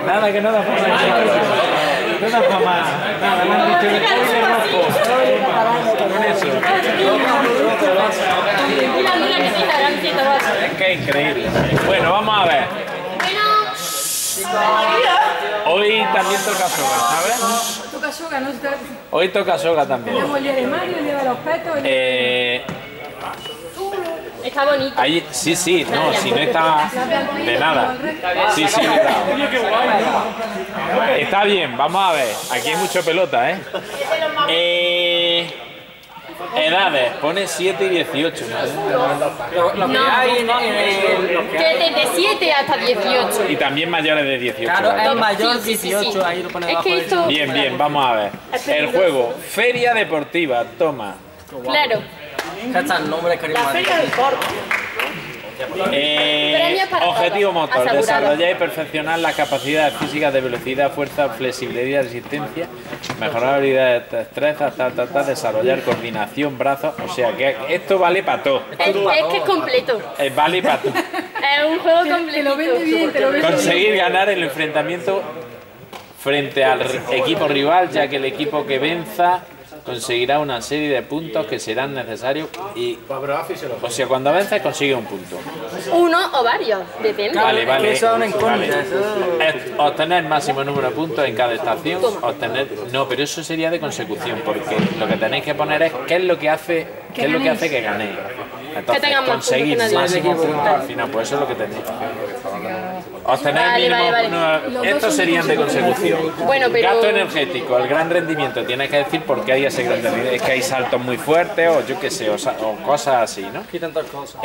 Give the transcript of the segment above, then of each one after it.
Nada, que no da para más. No da para más. Nada, me han dicho de spoiler rojo. Con eso. Es que es increíble. Bueno, vamos a ver. Hoy también toca soga, ¿sabes? Toca soga, ¿no? Hoy toca soga también. Tenemos el día de Mario, el día de los petos. Está bonito. Ahí, sí, no, si no está de nada. Sí, cuidado. Está bien, vamos a ver. Aquí hay mucho pelota, ¿eh? Edades, pone 7 y 18. Lo que hay en Que desde 7 hasta 18. Y también mayores de 18. Claro, ¿vale? es mayor Sí. 18, ahí lo pone Es debajo que del- esto... Bien, vamos a ver. El juego, Feria Deportiva, toma. Claro. Ya está el nombre carismático. Premios para Objetivo todos, motor, asegurado. desarrollar y perfeccionar las capacidades físicas de velocidad, fuerza, flexibilidad y resistencia, mejorar habilidades de destreza, desarrollar coordinación, brazos, o sea que esto vale para todo. Es que es completo. Vale para todo. Es un juego completo. Te lo vende bien, te lo vende bien. Conseguir ganar el enfrentamiento frente al equipo rival, ya que el equipo que venza conseguirá una serie de puntos que serán necesarios y, o sea, cuando vences consigue un punto. Uno o varios, depende. Vale. Eso es una incógnita. Vale. Obtener máximo número de puntos en cada estación, no, pero eso sería de consecución, porque lo que tenéis que poner es qué es lo que hace que ganéis. Entonces, tengan más conseguir puntos que nadie. máximo puntos al final, pues eso es lo que tenéis que hacer. Obtener Vale. mínimo, estos serían de consecución. Bueno, pero... Gasto energético, el gran rendimiento, tienes que decir por qué hay ese gran rendimiento. Es que hay saltos muy fuertes o yo qué sé, o cosas así, ¿no? Aquí tantas cosas.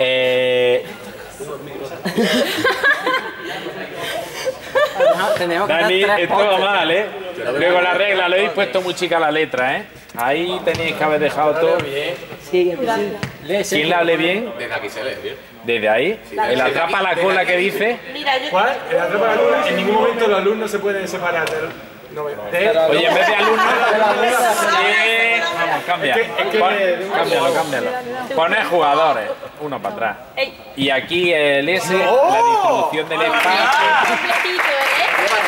Tenemos que Dani, dar 3 esto va postes. mal, ¿eh? Luego la regla, lo habéis puesto muy chica la letra, ¿eh? Ahí tenéis que haber dejado todo. ¿Quién la hable bien? Desde aquí se lee bien. Desde ahí. El atrapa la cola que dice. ¿Cuál? El atrapa la cola. En ningún momento los alumnos se pueden separar Oye, en vez de alumnos. Vamos, cambia. Cámbialo. Poner jugadores. Uno para atrás. Ey, Y aquí el S, la distribución del espacio. completito, ¿eh?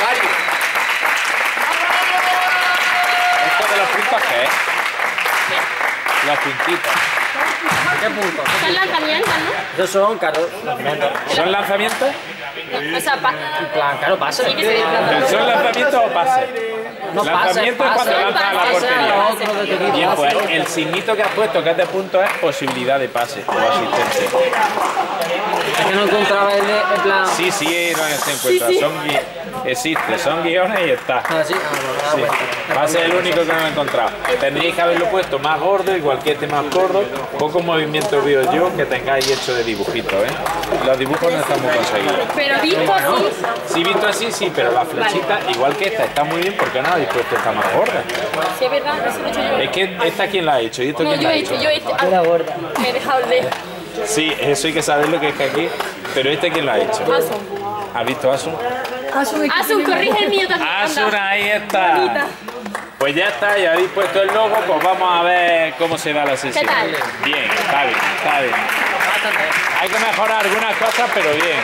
¿Esto de los puntos qué es? Los puntitos. ¿Qué puntos? Son lanzamientos, ¿no? Esos son, claro, lanzamientos. ¿Son lanzamientos? O sea, En plan, claro, pasa. tiene que ser lanzamiento. ¿Son lanzamientos o pases? No Lanzamiento es pase, cuando pase. lanzas a la Pase, portería. pase. Otro de tu equipo. Bien, pues el signito que has puesto, que es de puntos, es posibilidad de pase o asistencia. Es que no encontraba el de, en plan... Sí, no se encuentra. Existe, son guiones y está. Así, Sí. Va a ser el único que no he encontrado. Tendríais que haberlo puesto más gordo, igual que este más gordo. Poco movimiento veo yo que tengáis hecho de dibujitos, ¿eh? Los dibujos no están muy conseguidos. Pero visto así, Sí, visto así, sí, pero la flechita, igual que esta, está muy bien porque no habéis puesto esta más gorda. sí es verdad, eso lo he hecho yo. Es que esta quién la ha hecho y esto No, quién yo la ha he hecho. hecho. Era gorda. Me he dejado el dedo. Sí, eso hay que saber lo que es que aquí, pero este quién lo ha hecho. Asun. ¿Has visto Asun? Asun, corrige el mío también. Asun, anda. ahí está. Bonita. Pues ya está, ya habéis puesto el logo, pues vamos a ver cómo se da la sesión. ¿Qué tal? Bien, está bien. Hay que mejorar algunas cosas, pero bien.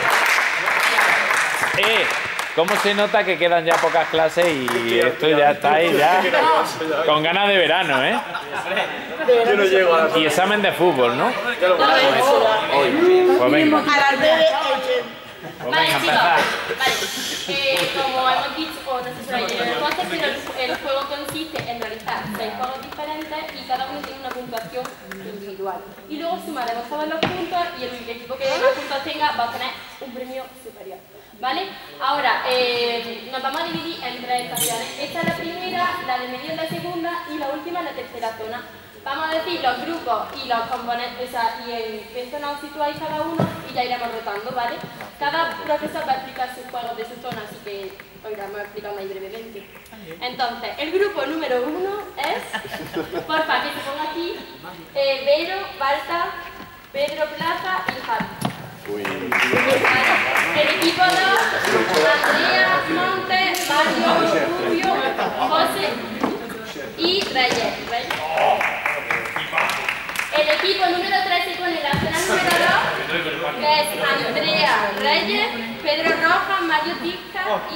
¿Cómo se nota que quedan ya pocas clases y esto ya está ahí ya con ganas de verano, ¿eh? Yo no llego a la... Y examen de fútbol, ¿no? Pues venga. Vale, chicos, vale. Como hemos dicho, o no sé si lo hay en el podcast, pero el juego consiste en realizar 6 juegos diferentes y cada uno tiene una puntuación individual. Y luego sumaremos todos los puntos y el equipo que más puntos tenga va a tener un premio superior. ¿Vale? Ahora, nos vamos a dividir en 3 estaciones. Esta es la primera, la de medio es la segunda y la última es la tercera zona. Vamos a decir los grupos y los componentes, o sea, y en qué zona os situáis cada uno y ya iremos rotando, ¿vale? Cada profesor va a explicar sus juegos de su zona, así que os iremos explicando ahí brevemente. Entonces, el grupo número 1 es, porfa, que se ponga aquí, Vero, Balta, Pedro Plaza y Javi. El equipo 2, Andrea, Monte, Mario, Rubio, José y Reyes. El equipo número 3 se pone en la zona número 2, que es Andrea, Reyes, Pedro Rojas, Mario Tisca y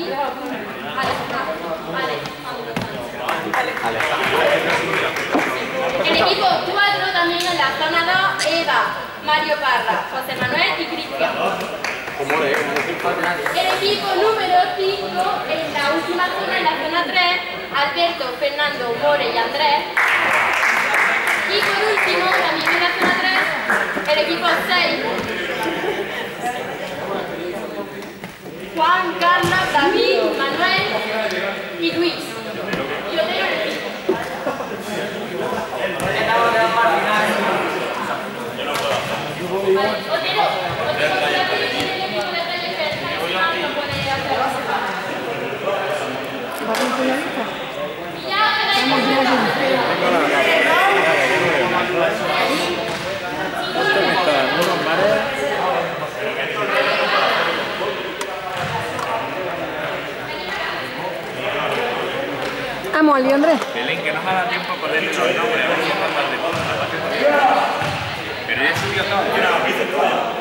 El equipo 4 también en la zona 2, Eva, Mario Parra, José Manuel y Cristian. El equipo número 5 en la última zona, en la zona 3, Alberto, Fernando, More y Andrés. Y por último, también en la zona 3, el equipo 6, Juan, Carla, David, Manuel y Luis. Yo tengo el equipo. Vale, Otero, el equipo de Reyes que está encima no puede hacer. Y ya Vamos, Ali, Andrés. Belén, que no me da tiempo a ponerle los nombres, a ver si es más de todo. Pero ya subió todo.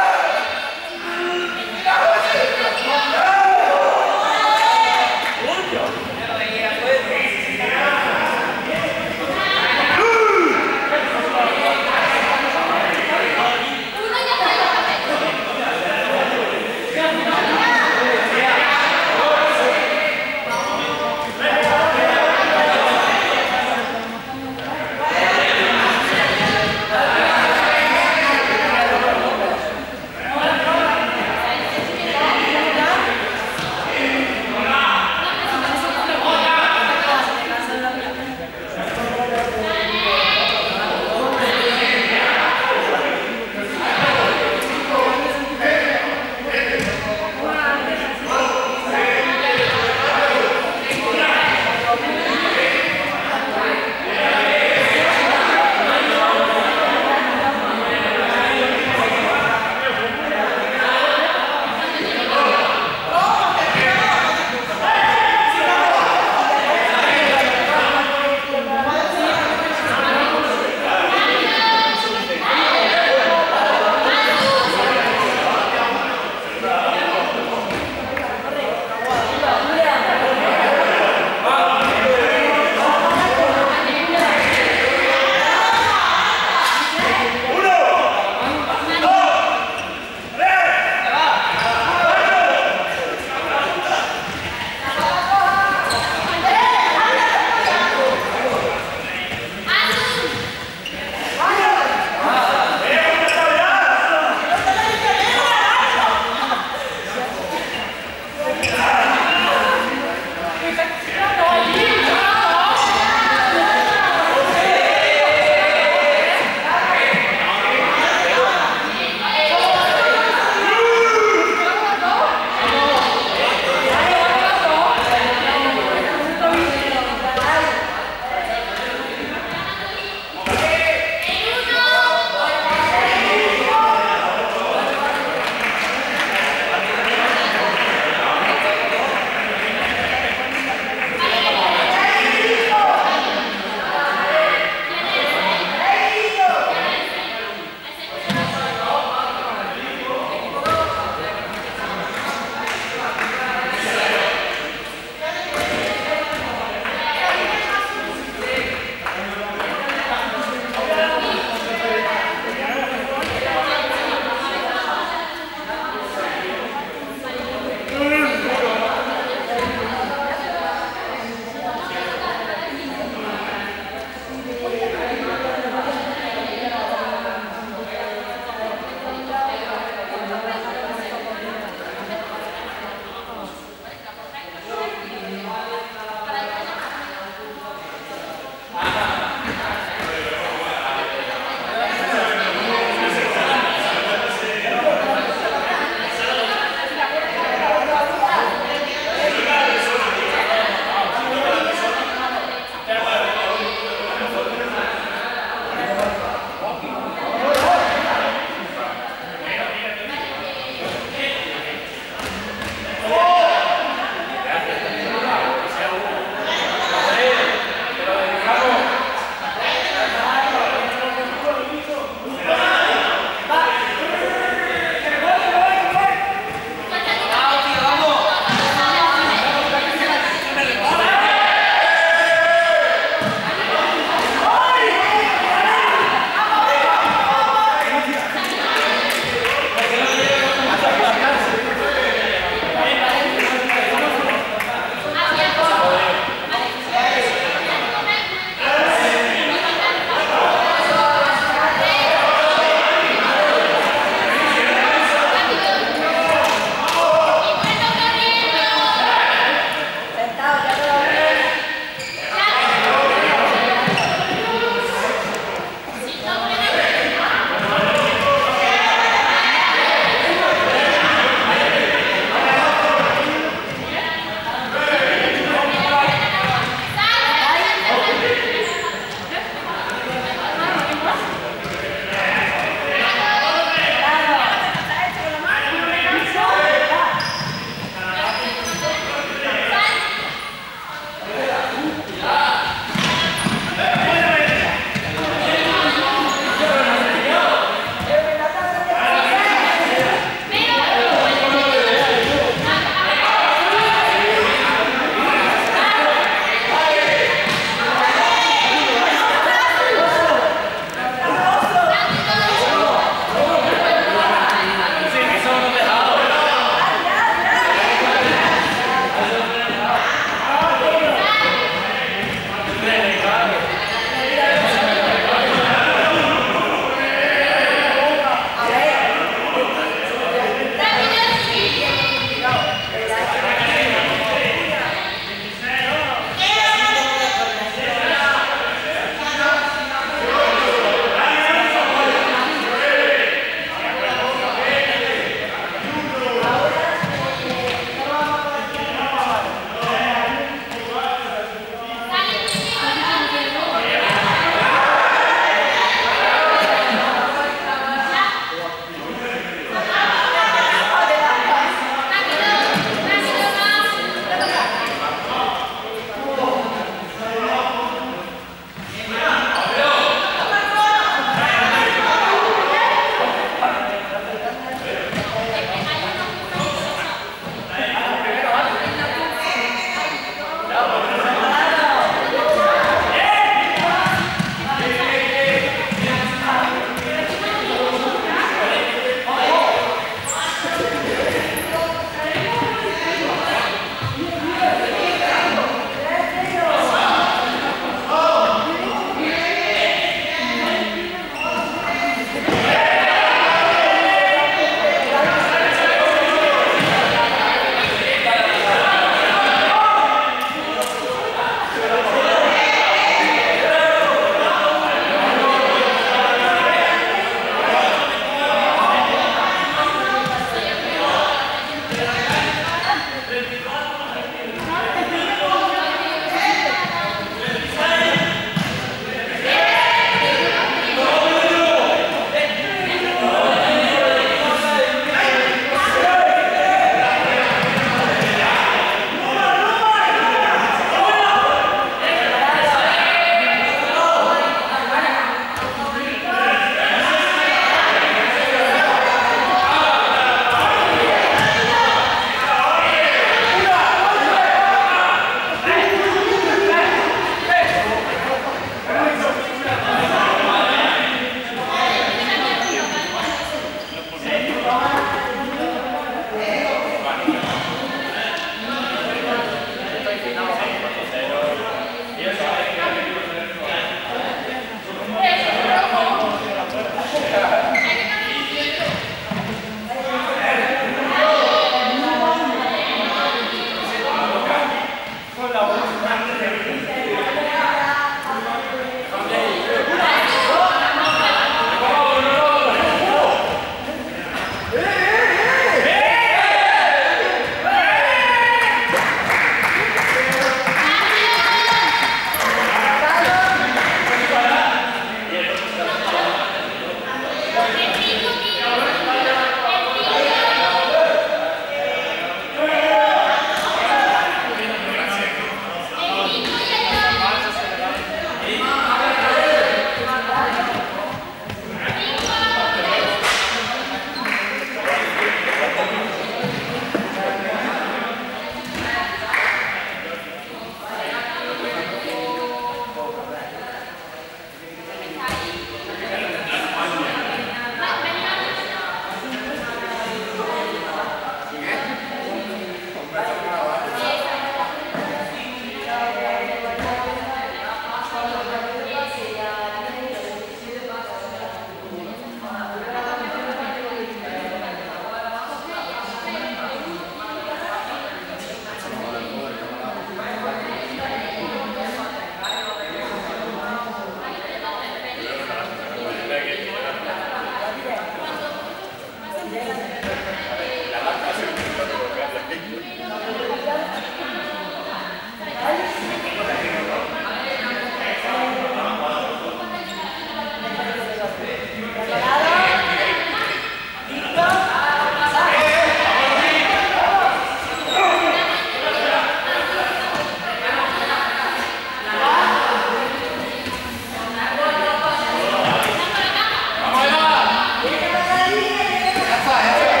Vamos,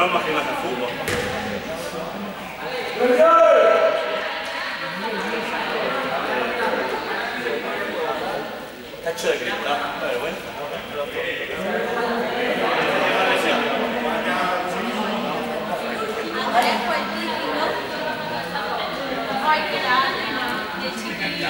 bromas que no hace fútbol. Está hecho de cristal, pero bueno. Ay, qué lástima, de chiquillo.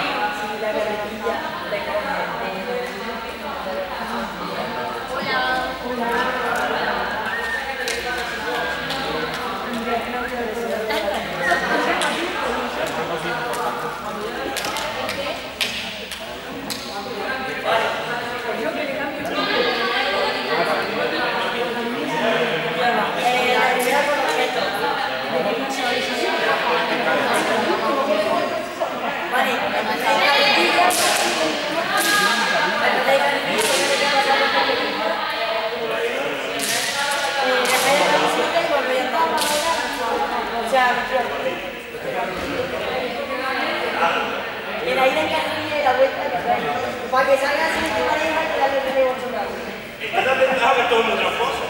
En la ida en carril y la vuelta para que salga así de pareja y darle relevo a otro lado. ¿Estás pensando que todo el mundo